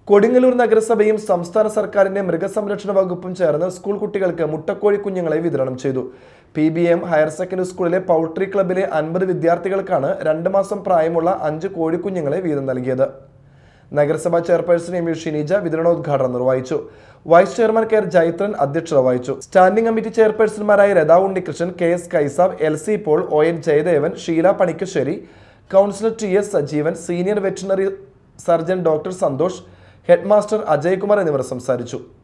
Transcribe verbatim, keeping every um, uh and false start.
കൊടുങ്ങല്ലൂർ നഗരസഭയും സംസ്ഥാന സർക്കാരിന്റെ മൃഗസംരക്ഷണ വകുപ്പും ചേർന്ന് സ്കൂൾ കുട്ടികൾക്ക് മുട്ടക്കോഴി കുഞ്ഞുങ്ങളെ വിതരണം ചെയ്തു. P B M higher secondary സ്കൂളിലെ പൗൾട്രി ക്ലബിലെ അൻപത് വിദ്യാർത്ഥികൾക്കാണ് രണ്ട് മാസം പ്രായമുള്ള അഞ്ച് കോഴിക്കുഞ്ഞുങ്ങളെ വീതം നൽകിയത്. നഗരസഭാ ചെയർപേഴ്സൺ എം യു ഷിനിജ വിതരണോദ്ഘാടനം നിർവഹിച്ചു. വൈസ് ചെയർമാൻ കെ ജൈത്രൻ അധ്യക്ഷത വഹിച്ചു. സ്റ്റാൻഡിംഗ് കമ്മിറ്റി ചെയർപേഴ്സൺമാരായ Ratha Unnikrishnan, K S Kaisab, L C Paul, O N Jayadevan, Sheela Panikkassery, councillor T S Sajeevan, senior veterinary surgeon doctor Santhosh, headmaster Ajaykumar എന്നിവർ സംസാരിച്ചു.